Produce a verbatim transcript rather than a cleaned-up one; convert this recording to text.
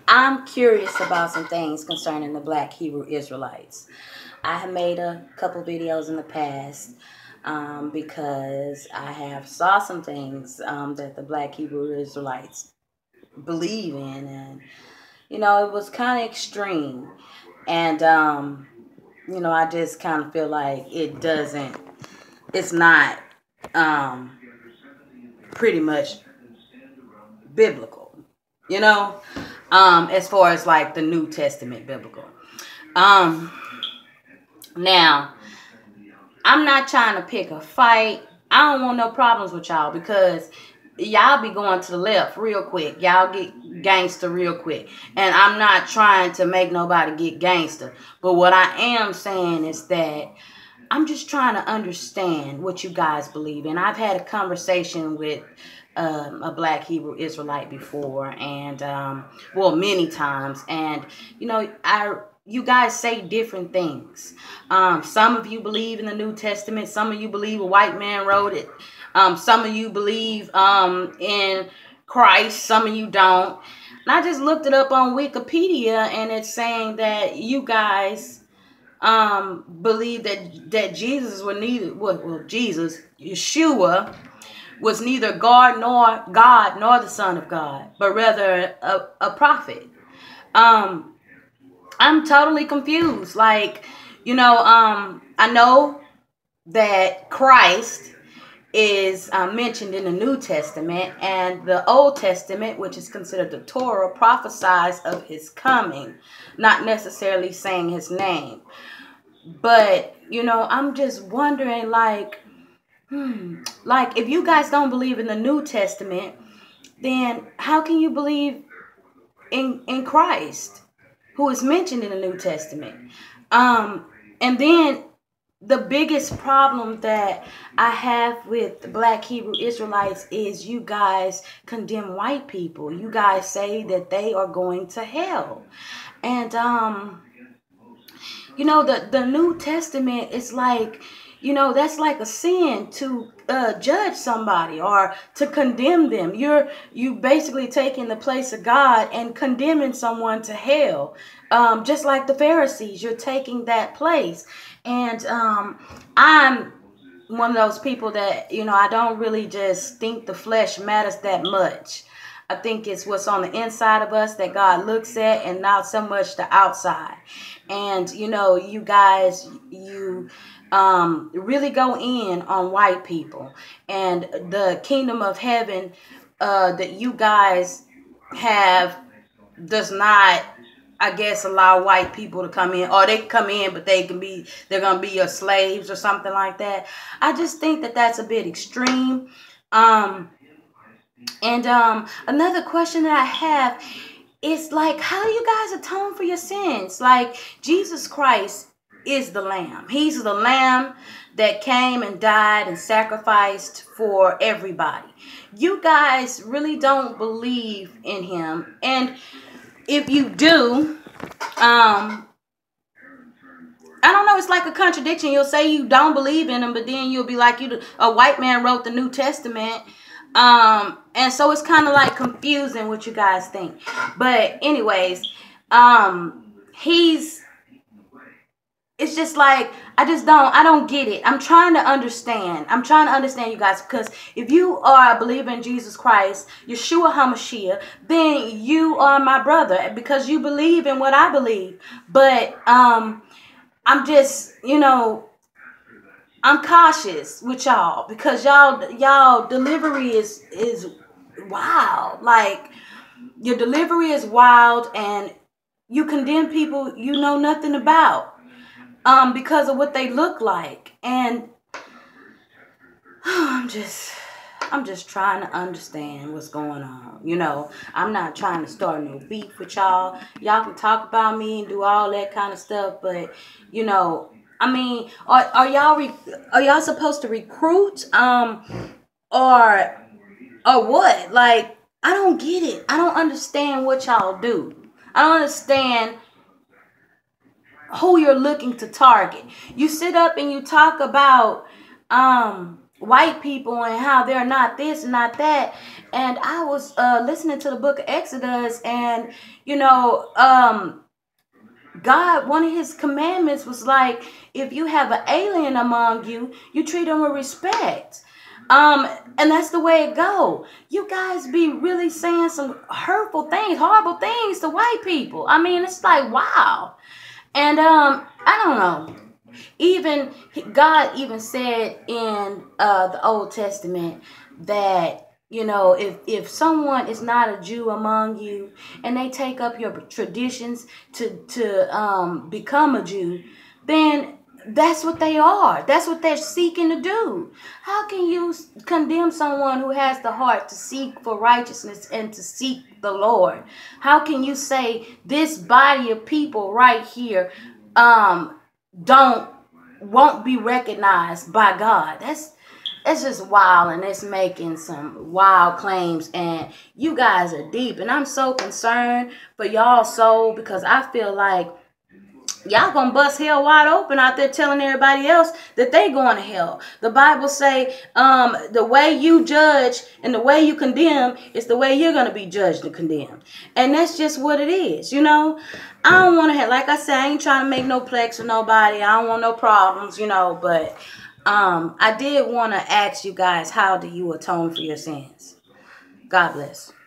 I'm curious about some things concerning the Black Hebrew Israelites. I have made a couple videos in the past um, because I have saw some things um, that the Black Hebrew Israelites believe in, and you know it was kind of extreme, and um, you know I just kind of feel like it doesn't, it's not um, pretty much biblical, you know, um, as far as like the New Testament biblical. Um, now, I'm not trying to pick a fight. I don't want no problems with y'all because y'all be going to the left real quick. Y'all get gangster real quick. And I'm not trying to make nobody get gangster. But what I am saying is that I'm just trying to understand what you guys believe in. I've had a conversation with um, a Black Hebrew Israelite before, and um, well, many times. And you know, I you guys say different things. Um, some of you believe in the New Testament. Some of you believe a white man wrote it. Um, some of you believe um, in Christ. Some of you don't. And I just looked it up on Wikipedia, and it's saying that you guys um believe that that Jesus was neither well, well Jesus Yeshua was neither God nor God nor the Son of God, but rather a, a prophet. um I'm totally confused. Like, you know, um I know that Christ is uh, mentioned in the New Testament, and the Old Testament, which is considered the Torah, prophesies of his coming, not necessarily saying his name. But, you know, I'm just wondering, like, hmm, like, if you guys don't believe in the New Testament, then how can you believe in, in Christ, who is mentioned in the New Testament? Um, and then the biggest problem that I have with the Black Hebrew Israelites is you guys condemn white people. You guys say that they are going to hell. And, um... you know, the, the New Testament is like, you know, that's like a sin to uh, judge somebody or to condemn them. You're you basically taking the place of God and condemning someone to hell. Um, just like the Pharisees, you're taking that place. And um, I'm one of those people that, you know, I don't really just think the flesh matters that much. I think it's what's on the inside of us that God looks at, and not so much the outside. And, you know, you guys, you um, really go in on white people. And the kingdom of heaven uh, that you guys have does not, I guess, allow white people to come in. Or they come in, but they can be, they're going to be your slaves or something like that. I just think that that's a bit extreme. Um... And um, another question that I have is, like, how do you guys atone for your sins? Like, Jesus Christ is the Lamb. He's the Lamb that came and died and sacrificed for everybody. You guys really don't believe in him. And if you do, um, I don't know, it's like a contradiction. You'll say you don't believe in him, but then you'll be like, you, a white man wrote the New Testament. Um, and so it's kind of like confusing what you guys think. But anyways, um, he's, it's just like, I just don't, I don't get it. I'm trying to understand. I'm trying to understand you guys, because if you are a believer in Jesus Christ, Yeshua HaMashiach, then you are my brother because you believe in what I believe. But, um, I'm just, you know, I'm cautious with y'all because y'all y'all delivery is is wild. Like, your delivery is wild, and you condemn people you know nothing about um because of what they look like. And I'm just I'm just trying to understand what's going on. You know, I'm not trying to start no beef with y'all. Y'all can talk about me and do all that kind of stuff, but you know, I mean, are are y'all re, are y'all supposed to recruit um or or what? Like, I don't get it. I don't understand what y'all do. I don't understand who you're looking to target. You sit up and you talk about um white people and how they're not this and not that. And I was uh, listening to the book of Exodus, and you know, um, God, one of his commandments was like, if you have an alien among you, you treat them with respect. Um, and that's the way it go. You guys be really saying some hurtful things, horrible things to white people. I mean, it's like, wow. And um, I don't know. Even God even said in uh, the Old Testament that, you know, if if someone is not a Jew among you and they take up your traditions to to um, become a Jew, then that's what they are. That's what they're seeking to do. How can you condemn someone who has the heart to seek for righteousness and to seek the Lord? How can you say this body of people right here um, don't won't be recognized by God? That's it's just wild, and it's making some wild claims, and you guys are deep, and I'm so concerned for y'all soul, because I feel like y'all gonna bust hell wide open out there telling everybody else that they going to hell. The Bible say um, the way you judge and the way you condemn is the way you're gonna be judged and condemned. And that's just what it is, you know. I don't want to have, like I said, I ain't trying to make no plex with nobody. I don't want no problems, you know, but um, I did want to ask you guys, how do you atone for your sins? God bless.